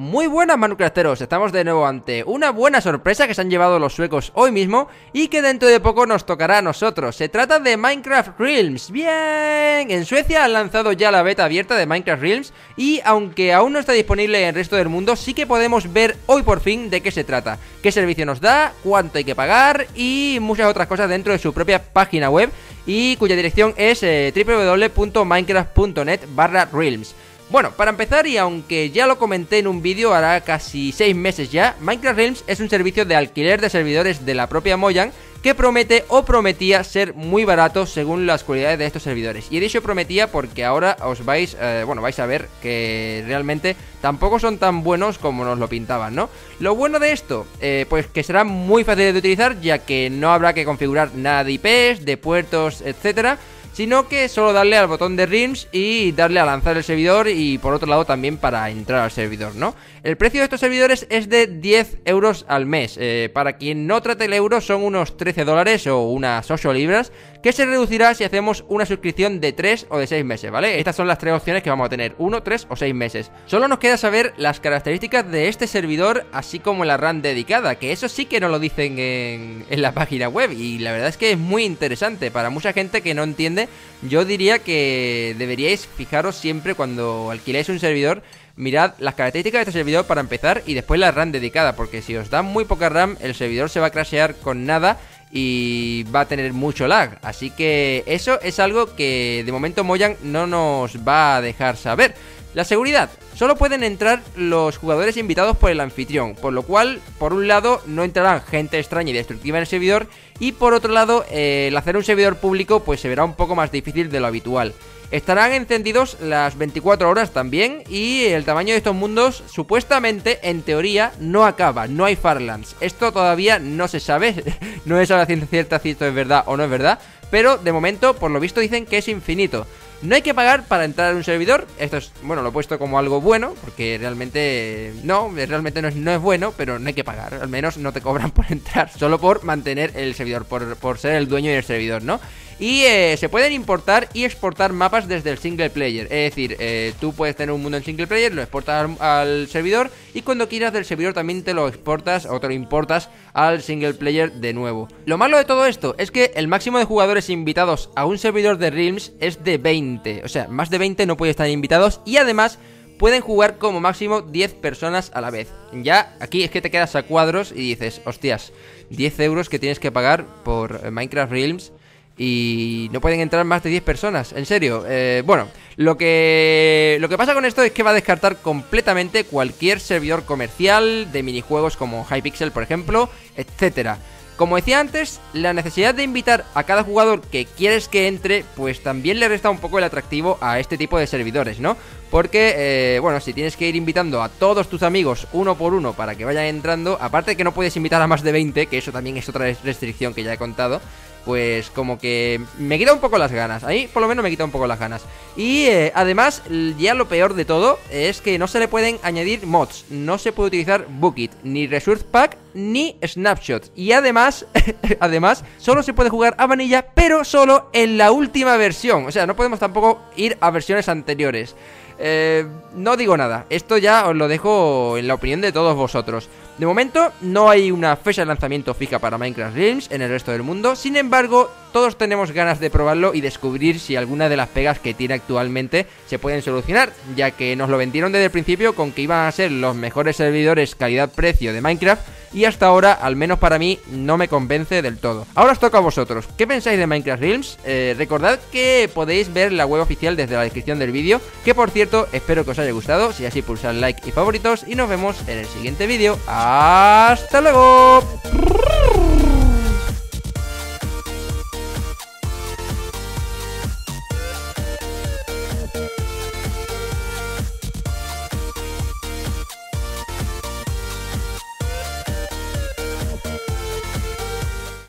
Muy buenas, Minecrafteros, estamos de nuevo ante una buena sorpresa que se han llevado los suecos hoy mismo y que dentro de poco nos tocará a nosotros. Se trata de Minecraft Realms. Bien, en Suecia han lanzado ya la beta abierta de Minecraft Realms y aunque aún no está disponible en el resto del mundo, sí que podemos ver hoy por fin de qué se trata, qué servicio nos da, cuánto hay que pagar y muchas otras cosas dentro de su propia página web, y cuya dirección es www.minecraft.net/realms. Bueno, para empezar, y aunque ya lo comenté en un vídeo hará casi 6 meses ya, Minecraft Realms es un servicio de alquiler de servidores de la propia Mojang que promete o prometía ser muy barato según las cualidades de estos servidores. Y he dicho prometía porque ahora os vais a ver que realmente tampoco son tan buenos como nos lo pintaban, ¿no? Lo bueno de esto, pues que será muy fácil de utilizar, ya que no habrá que configurar nada de IPs, de puertos, etcétera, sino que solo darle al botón de Realms y darle a lanzar el servidor, y por otro lado también para entrar al servidor, ¿no? El precio de estos servidores es de 10 euros al mes. Para quien no trate el euro son unos 13 dólares o unas 8 libras, que se reducirá si hacemos una suscripción de 3 o de 6 meses, ¿vale? Estas son las tres opciones que vamos a tener, 1, 3 o 6 meses. Solo nos queda saber las características de este servidor, así como la RAM dedicada, que eso sí que no lo dicen en la página web, y la verdad es que es muy interesante. Para mucha gente que no entiende, yo diría que deberíais fijaros siempre cuando alquiléis un servidor, mirad las características de este servidor para empezar y después la RAM dedicada, porque si os dan muy poca RAM, el servidor se va a crashear con nada y va a tener mucho lag. Así que eso es algo que de momento Mojang no nos va a dejar saber. La seguridad. Solo pueden entrar los jugadores invitados por el anfitrión, por lo cual, por un lado, no entrarán gente extraña y destructiva en el servidor, y por otro lado, el hacer un servidor público pues se verá un poco más difícil de lo habitual. Estarán encendidos las 24 horas también, y el tamaño de estos mundos supuestamente, en teoría, no acaba, no hay Farlands. Esto todavía no se sabe, no es a la ciencia cierta si esto es verdad o no es verdad, pero de momento, por lo visto, dicen que es infinito. No hay que pagar para entrar en un servidor. Esto es, bueno, lo he puesto como algo bueno, porque realmente no es bueno, pero no hay que pagar. Al menos no te cobran por entrar, solo por mantener el servidor, por ser el dueño del servidor, ¿no? Y se pueden importar y exportar mapas desde el single player. Es decir, tú puedes tener un mundo en single player, lo exportas al servidor, y cuando quieras del servidor también te lo exportas o te lo importas al single player de nuevo. Lo malo de todo esto es que el máximo de jugadores invitados a un servidor de Realms es de 20. O sea, más de 20 no pueden estar invitados, y además pueden jugar como máximo 10 personas a la vez. Ya aquí es que te quedas a cuadros y dices, hostias, 10 euros que tienes que pagar por Minecraft Realms y no pueden entrar más de 10 personas, en serio. Bueno, lo que pasa con esto es que va a descartar completamente cualquier servidor comercial de minijuegos como Hypixel, por ejemplo, etcétera. Como decía antes, la necesidad de invitar a cada jugador que quieres que entre, pues también le resta un poco el atractivo a este tipo de servidores, ¿no? Porque, bueno, si tienes que ir invitando a todos tus amigos uno por uno para que vayan entrando, aparte de que no puedes invitar a más de 20, que eso también es otra restricción que ya he contado, pues como que me quita un poco las ganas. Ahí por lo menos me quita un poco las ganas. Y además, ya lo peor de todo es que no se le pueden añadir mods. No se puede utilizar Bookit, ni Resource Pack, ni Snapshot. Y además, solo se puede jugar a Vanilla, pero solo en la última versión. O sea, no podemos tampoco ir a versiones anteriores. No digo nada, esto ya os lo dejo en la opinión de todos vosotros. De momento no hay una fecha de lanzamiento fija para Minecraft Realms en el resto del mundo. Sin embargo, todos tenemos ganas de probarlo y descubrir si alguna de las pegas que tiene actualmente se pueden solucionar, ya que nos lo vendieron desde el principio con que iban a ser los mejores servidores calidad-precio de Minecraft, y hasta ahora, al menos para mí, no me convence del todo. Ahora os toca a vosotros. ¿Qué pensáis de Minecraft Realms? Recordad que podéis ver la web oficial desde la descripción del vídeo, que por cierto, espero que os haya gustado. Si así, pulsad like y favoritos, y nos vemos en el siguiente vídeo. ¡Hasta luego!